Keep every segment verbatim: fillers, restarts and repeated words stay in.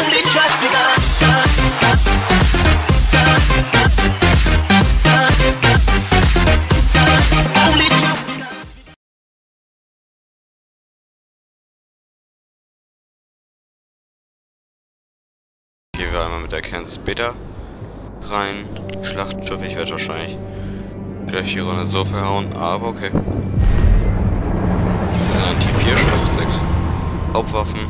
Only just begun. Only just Gehen wir einmal mit der Kansas Beta rein. Schlachtschiff, ich werde wahrscheinlich gleich die Runde so verhauen, aber okay. Wir sind ein Team vier Schiff, sechs Hauptwaffen.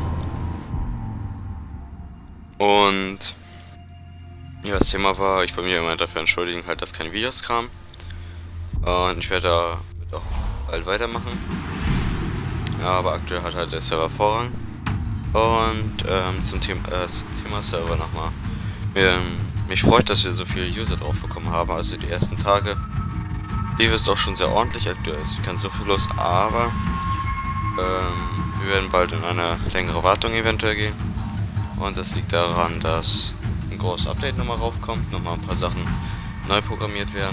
Und ja, das Thema war, ich wollte mich immer dafür entschuldigen, halt, dass keine Videos kamen. Und ich werde damit auch bald weitermachen. Ja, aber aktuell hat halt der Server Vorrang. Und ähm, zum Thema, äh, Thema Server nochmal. Ähm, mich freut, dass wir so viele User drauf bekommen haben. Also die ersten Tage lief es doch schon sehr ordentlich. Aktuell ist ganz so viel los, aber ähm, wir werden bald in eine längere Wartung eventuell gehen. Und das liegt daran, dass ein großes Update nochmal raufkommt, nochmal ein paar Sachen neu programmiert werden.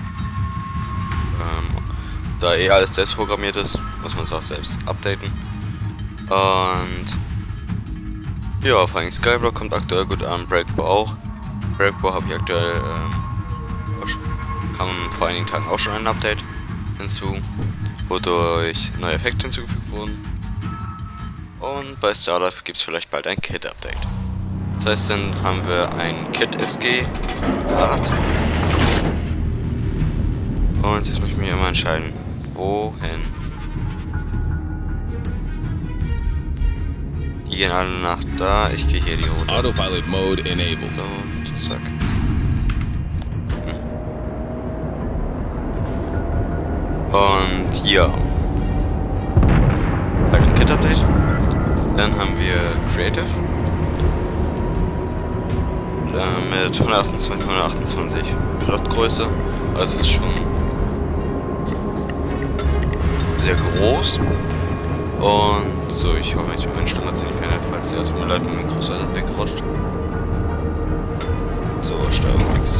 Ähm, da eh alles selbst programmiert ist, muss man es auch selbst updaten. Und ja, vor allem Skyblock kommt aktuell gut an, Breakbo auch. Breakbo habe ich aktuell, ähm, kam vor einigen Tagen auch schon ein Update hinzu, wodurch neue Effekte hinzugefügt wurden. Und bei Starlife gibt es vielleicht bald ein Kit-Update. Das heißt, dann haben wir ein Kit S G Rad. Und jetzt muss ich mich immer entscheiden, wohin. Die gehen alle nach da, ich gehe hier die Route. Autopilot mode enabled. So, zack. Und ja. Halt ein Kit-Update. Dann haben wir Creative. Äh, mit hundertachtundzwanzig, hundertachtundzwanzig Plotgröße. Also ist schon sehr groß. Und so, ich hoffe, ich meine Stimme hat sich nicht verändert, falls der tut mir leid, mein Mikro ist halt weggerutscht. So, Steuerung X.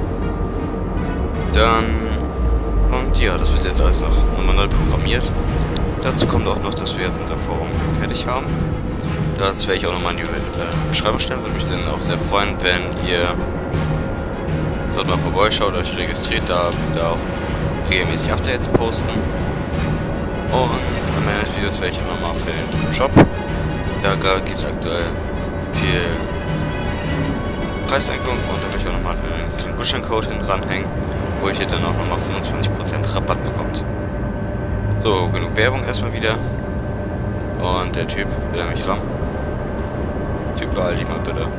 Dann. Und ja, das wird jetzt alles noch nochmal neu programmiert. Dazu kommt auch noch, dass wir jetzt unser Forum fertig haben. Das werde ich auch nochmal in die äh, Beschreibung stellen. Würde mich dann auch sehr freuen, wenn ihr dort mal vorbeischaut, euch registriert, da da auch regelmäßig Updates posten. Und am Ende des Videos werde ich immer mal für den Shop. Da gibt es aktuell viel Preissenkung und da werde ich auch nochmal einen kleinen Gutscheincode hin ranhängen, wo ihr dann auch nochmal fünfundzwanzig Prozent Rabatt bekommt. So, genug Werbung erstmal wieder. Und der Typ will er mich rammen. Typ, beeil dich mal bitte.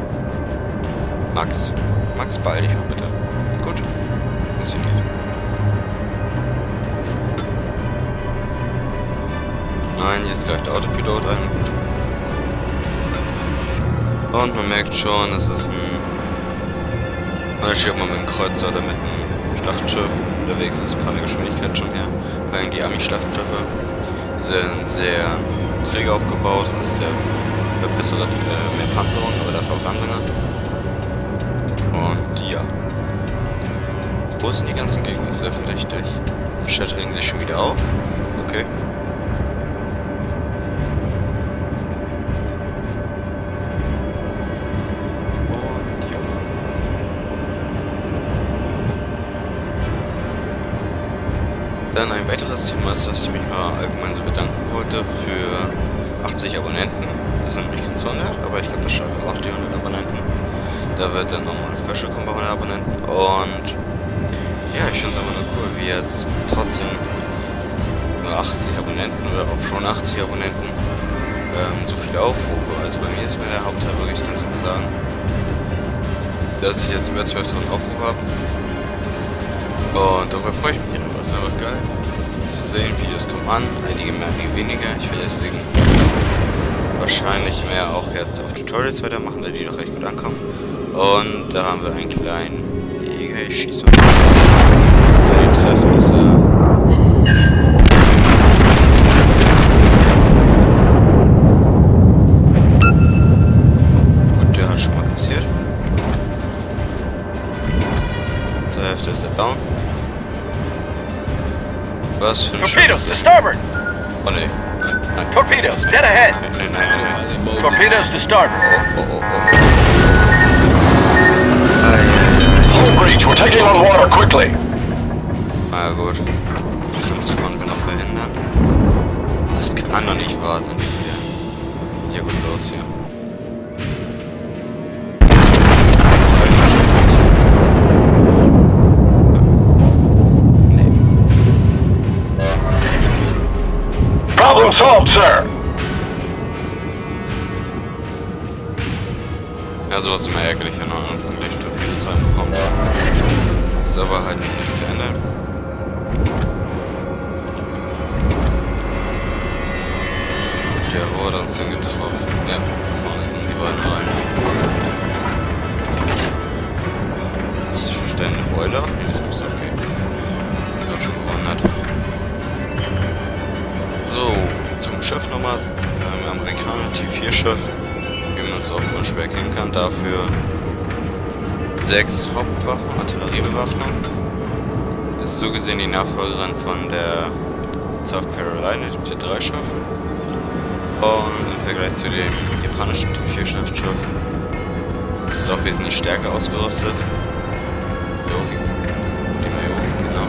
Max. Max, beeil dich mal bitte. Gut. Funktioniert. Nein, jetzt greift der Autopilot ein. Gut. Und man merkt schon, es ist ein Unterschied, ob man mit einem Kreuzer oder mit einem Schlachtschiff unterwegs ist, von der Geschwindigkeit schon her. Vor allem die Army-Schlachtschiffe sind sehr träge aufgebaut, also sehr bessere, äh, mehr Panzerung, aber dafür auch Landungen. Und ja. Wo sind die ganzen Gegner? Ist sehr verdächtig. Im Chat regen sich schon wieder auf. Okay. Dann ein weiteres Thema ist, dass ich mich mal allgemein so bedanken wollte für achtzig Abonnenten. Das sind nämlich ganz hundert, aber ich glaube, das schaffen auch die hundert Abonnenten. Da wird dann nochmal ein Special kommen bei hundert Abonnenten. Und ja, ich finde es einfach nur cool, wie jetzt trotzdem nur achtzig Abonnenten oder auch schon achtzig Abonnenten ähm, so viele Aufrufe. Also bei mir ist mir der Hauptteil wirklich, ganz gut sagen, dass ich jetzt über zwölftausend Aufrufe habe. Und darüber freue ich mich einfach. Das ist einfach geil zu sehen, Videos kommen an, einige mehr, einige weniger. Ich werde deswegen wahrscheinlich mehr auch jetzt auf Tutorials weitermachen, da die noch recht gut ankommen. Und da haben wir einen kleinen Jäger, ich schieße mal. Den Treffer ist er. Gut, der hat schon mal kassiert. Zur Hälfte ist er down. Was für ein Torpedoes to starboard! Oh ne, nein. Torpedoes, dead ahead. Nein, nein, nein, nein, nein. Torpedoes to starboard. Oh, oh, oh, oh. Ai, Hull breach, we're taking on water quickly. na ja, gut. Das Schlimmste konnten wir noch verhindern. Aber das kann doch nicht wahr sein. Hier, hier gut los, hier. Problem solved, sir. Ja, sowas ist immer ärgerlich, wenn man am Anfang gleich Torpedos reinbekommt. Ist aber halt nicht zu Ende. Der wo hat uns denn getroffen? Ja, vorne sind die beiden rein. Ist schon ständig eine Boiler? Nee, das muss okay. Ich hab schon gewandert. So, zum Schiff nochmal. Ähm, Amerikaner T vier Schiff. Wie man es auch unschwer kennen kann. Dafür sechs Hauptwaffen, Artilleriebewaffnung. Ist so gesehen die Nachfolgerin von der South Carolina, dem T drei Schiff. Und im Vergleich zu dem japanischen T vier Schlachtschiff ist es doch wesentlich stärker ausgerüstet. Yogi. Die Yogi, genau.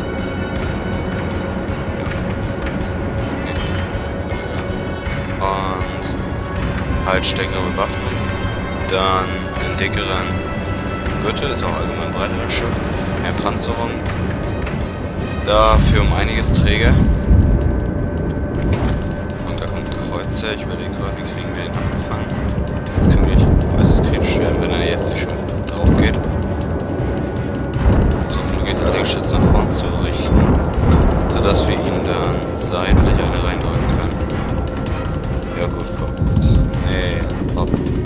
Und halt stärkere Bewaffnung. Dann einen dickeren Gürtel, ist auch allgemein breiter das Schiff. Mehr Panzerung. Dafür um einiges träger. Und da kommt ein Kreuzer. Ich überlege gerade, wie kriegen wir den abgefangen. Das kriegen wir nicht. Ich weiß, es kritisch werden, wenn er jetzt nicht schon drauf geht. Versuchen möglichst alle Geschütze nach vorne zu richten, sodass wir ihn dann seitlich eine reindrücken können. Ja gut, komm. Nee, hopp.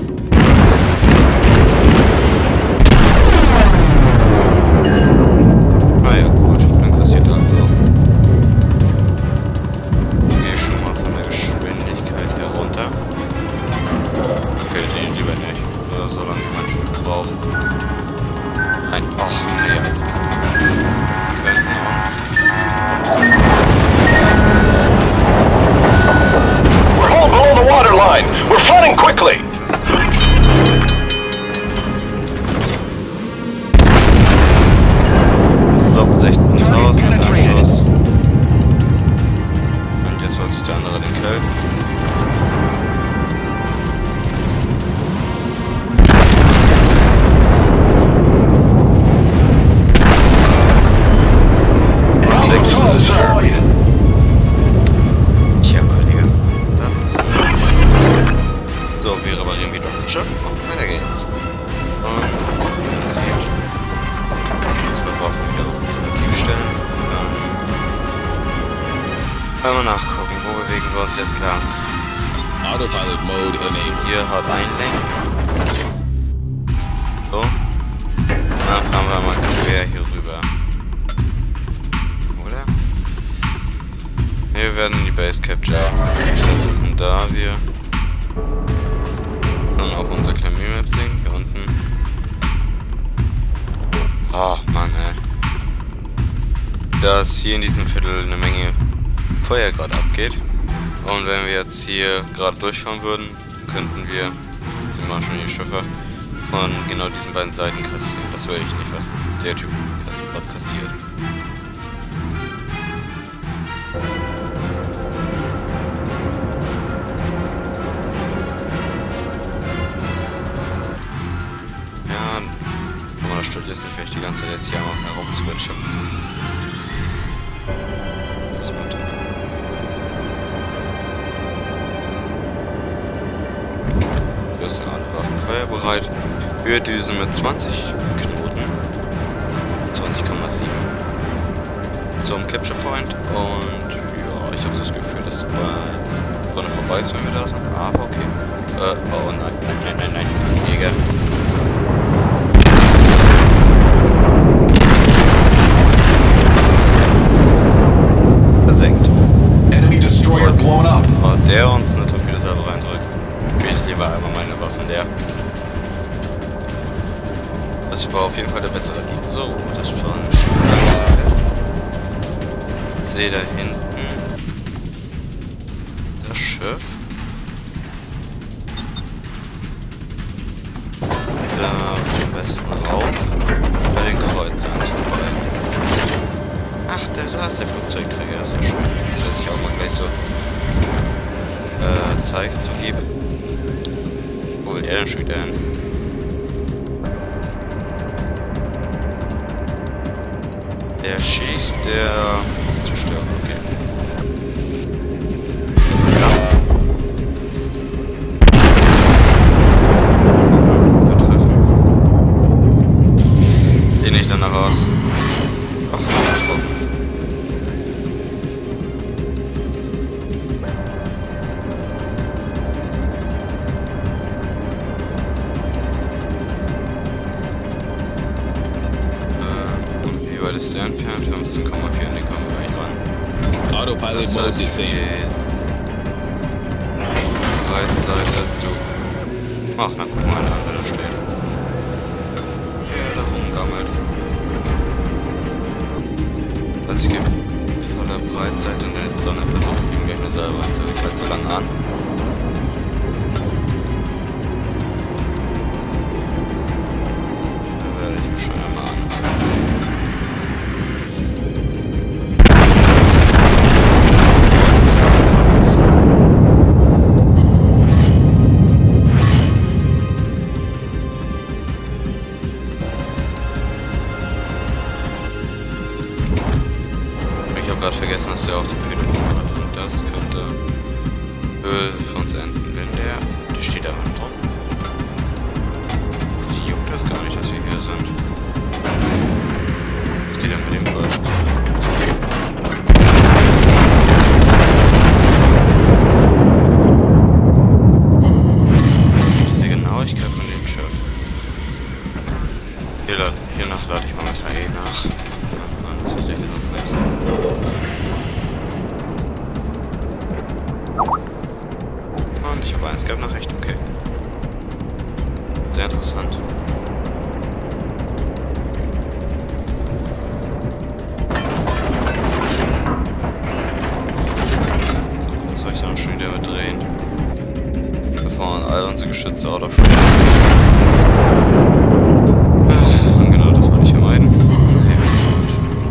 Ah ja, gut, dann kassiert er halt so. Gehe schon mal von der Geschwindigkeit her runter. Okay, die lieber nicht. Oder so lange wie man Schiff braucht. Nein, ach nee, jetzt. Die könnten uns. We're all below the waterline. We're flooding quickly. sechzehntausend mit einem Schuss. Und jetzt holt sich der andere den Kill. Und weg ist er. Tja, Kollege. Das ist... So, wir reparieren wieder unser Schiff und weiter geht's. Und... das geht. Waffen hier auch definitiv stellen. Ähm, einmal nachgucken, wo bewegen wir uns jetzt lang. Autopilot mode Das enabled. hier hat einlenken. So. Dann fahren wir mal quer hier rüber. Oder? Wir werden die Base Capture versuchen, da wir schon auf unserer kleinen Map sehen. Hier unten. Oh Mann, ey. Dass hier in diesem Viertel eine Menge Feuer gerade abgeht. Und wenn wir jetzt hier gerade durchfahren würden, könnten wir, jetzt sind wir schon die Schiffe, von genau diesen beiden Seiten kassieren. Das will ich nicht, was der Typ gerade kassiert. Ja, wenn man das stört jetzt nicht, wenn ich die ganze Zeit jetzt hier mal herumswitche. Das ist gut. So ist alle Waffen feuerbereit. Wir düsen mit zwanzig Knoten. zwanzig Komma sieben. Zum Capture Point. Und ja, ich habe so das Gefühl, dass es bei Sonne vorbei ist, wenn wir da sind. Aber okay. Äh, oh nein, nein, nein, nein, nein. Jäger. Versenkt. Enemy destroyer blown up. Oh, der uns eine Torpedosalbe reindrückt. Spiel ich lieber einmal meine Waffen leer. Das war auf jeden Fall der bessere Deal. So, das war ein Schneller. Ich sehe da hinten das Schiff. Da am besten rauf. Bei den Kreuzern eins vorbei. Ach, da, da ist der Flugzeugträger, das ist ja schön. Das werde ich auch mal gleich so äh, zeigen zu geben. Wo will er denn schon wieder hin? Der schießt, der zerstört, okay. Ja. Wir treffen. Seh nicht danach aus. Ach, getroffen. Ist sehr entfernt, fünfzehn Komma vier, den kommen wir gleich ran. Autopilot Das mode heißt, disabled. Breitseite zu. Ach, na guck mal, da wer da steht. Der da rumgammelt. Also ich gebe voller Breitseite in der Sonne, versuche ich ihm gleich eine selber anzuhalten. Ich halte so lange an. Da werde ich mich schon einmal anhalten. Vergessen, dass er auch die Python hat und das könnte Öl für uns enden, denn der, die steht da drum. Die juckt das gar nicht, dass wir hier sind. Was geht denn mit dem Goldschmuck? Diese Genauigkeit von dem Schiff. Hier, hier nach lade ich mal mit H E nach. Mann, Mann, das wird ja hier noch nichts. Und ich habe eins gab nach recht, okay. Sehr interessant. So, jetzt soll ich dann schon wieder mit drehen. Bevor all unsere Geschütze out of range. Und genau das wollte ich vermeiden. Okay, gut.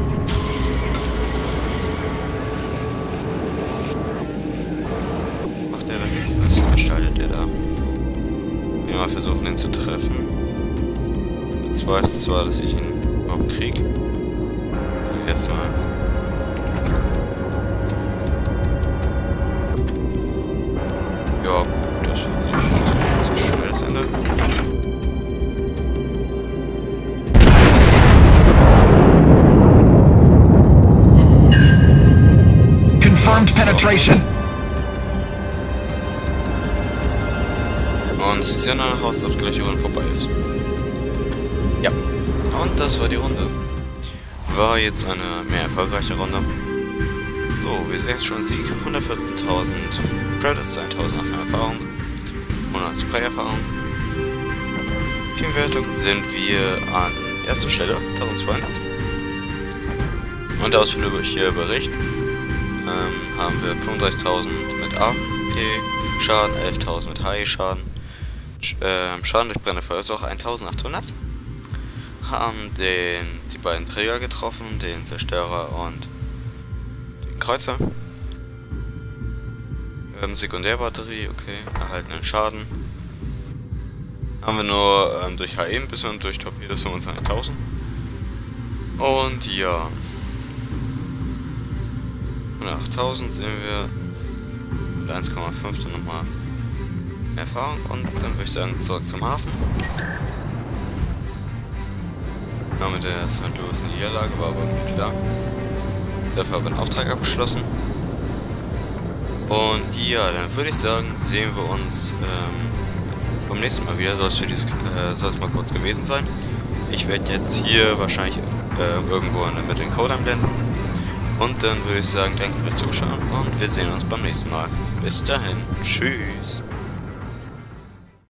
Was macht der da? Was gestaltet der da? Wir mal versuchen, ihn zu treffen. Jetzt weiß ich zwar, dass ich ihn überhaupt krieg. Jetzt mal. Ja, gut, das wird sich das ist schnell das Ende. Confirmed penetration. Und es sieht ja danach aus, als ob gleich die Runde vorbei ist. Ja. Und das war die Runde. War jetzt eine mehr erfolgreiche Runde. So, wir sehen jetzt schon Sieg. hundertvierzehntausend Credits, eintausendachthundert Erfahrung. hundert Freierfahrung. Teamwertung sind wir an erster Stelle, eintausendzweihundert. Und der ausführliche Bericht ähm, haben wir fünfunddreißigtausend mit A E Schaden, elftausend mit H E Schaden. Ähm, Schaden durch brennende Feuer ist auch eintausendachthundert. Haben den, die beiden Träger getroffen, den Zerstörer und den Kreuzer. Ähm, Sekundärbatterie, okay, erhaltenen Schaden. Haben wir nur ähm, durch H E ein bisschen und durch Torpedos fünfundzwanzigtausend. Und ja. achttausend sehen wir mit eins Komma fünf dann nochmal Erfahrung und dann würde ich sagen zurück zum Hafen. Genau, mit der Sankt Louis eine Niederlage war aber irgendwie klar. Dafür habe ich einen Auftrag abgeschlossen. Und ja, dann würde ich sagen, sehen wir uns ähm, beim nächsten Mal wieder. Soll es für diese äh, soll es mal kurz gewesen sein. Ich werde jetzt hier wahrscheinlich äh, irgendwo in der Mitte den Code einblenden. Und dann würde ich sagen, danke fürs Zuschauen und wir sehen uns beim nächsten Mal. Bis dahin, tschüss.